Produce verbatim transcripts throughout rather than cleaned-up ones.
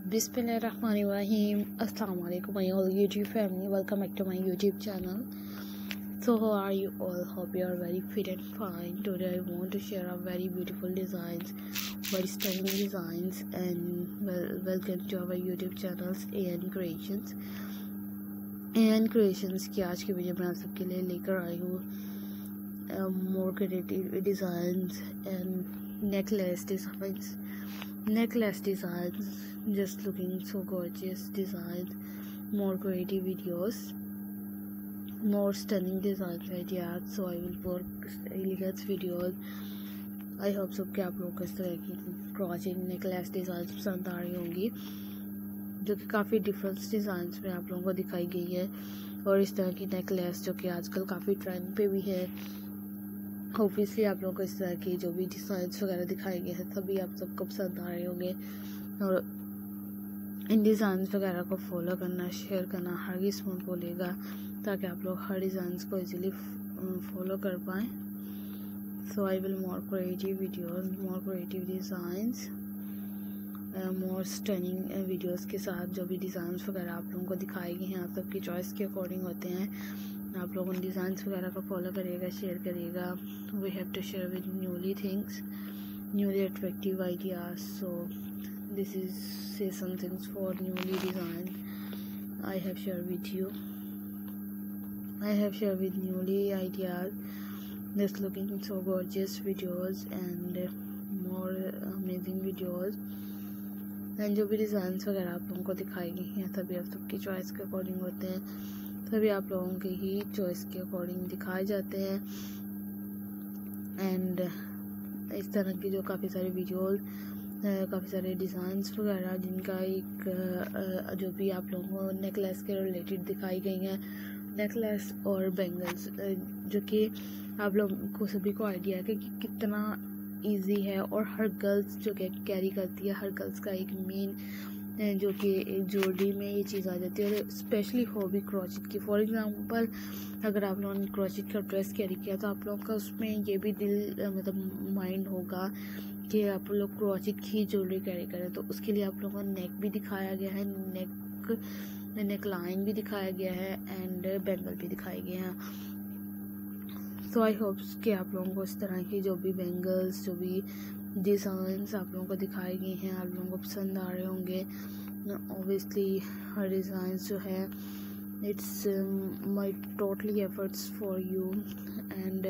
Bismillahirrahmanirrahim. Assalamu alaikum my all YouTube family. Welcome back to my YouTube channel. So how are you all? Hope you are very fit and fine. Today I want to share a very beautiful designs, very stunning designs, and well, welcome to our YouTube channels A N Creations. A N Creations की आज की video मैं आप सबके लिए लेकर आई हूँ more creative designs and necklace designs. Necklace designs, just looking so gorgeous designs, more creative videos, more stunning designs ideas. So I will work elegant videos. I hope so कि आप लोगों को इस तरह की क्रॉचिंग नेकलेस डिज़ाइन पसंद आ रही होंगी, जो कि काफ़ी डिफरेंट डिज़ाइंस में आप लोगों को दिखाई गई है। और इस तरह की नेकलेस जो कि आजकल काफ़ी ट्रेंड पे भी है। ऑब्वियसली आप लोगों को इस तरह की जो भी डिज़ाइंस वगैरह दिखाए गए हैं सभी आप सबको पसंद आ रहे होंगे, और इन डिज़ाइंस वगैरह को फॉलो करना, शेयर करना हरगिज़ मत भूलिएगा, ताकि आप लोग हर डिज़ाइंस को इजीली फॉलो कर पाएँ। So I will more creative videos, more creative designs, more stunning videos के साथ जो भी डिज़ाइंस वगैरह आप लोगों को दिखाए गए हैं आप सबकी चॉइस के अकॉर्डिंग होते हैं। आप लोग उन डिज़ाइंस वगैरह को फॉलो करिएगा, शेयर करिएगा। We have to share with newly things, newly attractive ideas. So this is say some things for newly design I have share with you. I have share with newly ideas, just looking so gorgeous videos and more amazing videos. And जो भी designs वगैरह आप लोगों को दिखाई गई हैं तभी आप सबकी चॉइस के अकॉर्डिंग होते हैं, तभी आप लोगों की ही चॉइस के अकॉर्डिंग दिखाए जाते हैं। एंड इस तरह की जो काफ़ी सारी वीडियोस, काफ़ी सारे डिज़ाइंस वगैरह जिनका एक जो भी आप लोगों को नेकलेस के रिलेटेड दिखाई गई हैं, नेकलेस और बैंगल्स, जो कि आप लोगों को सभी को आइडिया है कि कितना इजी है, और हर गर्ल्स जो कि कैरी करती है, हर गर्ल्स का एक मेन जो कि एक ज्वेलरी में ये चीज़ आ जाती है, और स्पेशली हॉबी क्रोचेट की। फॉर एग्जांपल अगर आप लोगों ने क्रोचेट का ड्रेस कैरी किया तो आप लोगों का उसमें ये भी दिल मतलब माइंड होगा कि आप लोग क्रोचेट की ज्वेलरी कैरी करें। तो उसके लिए आप लोगों को नेक भी दिखाया गया है, नेक नेक लाइन भी दिखाया गया है, एंड बैंगल भी दिखाए गए हैं। सो आई होप कि आप लोगों को इस तरह की जो भी बैंगल्स, जो भी डिज़ाइंस आप लोगों को दिखाए गए हैं आप लोगों को पसंद आ रहे होंगे। ऑब्वियसली हर डिज़ाइंस जो है it's my totally efforts for you, and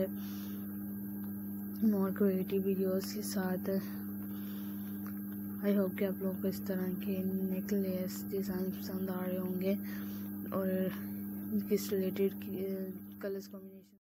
more creative videos के साथ आई होप कि आप लोगों को इस तरह के नेकलेस डिज़ाइन पसंद आ रहे होंगे, और किस रिलेटेड कलर्स कॉम्बिनेशन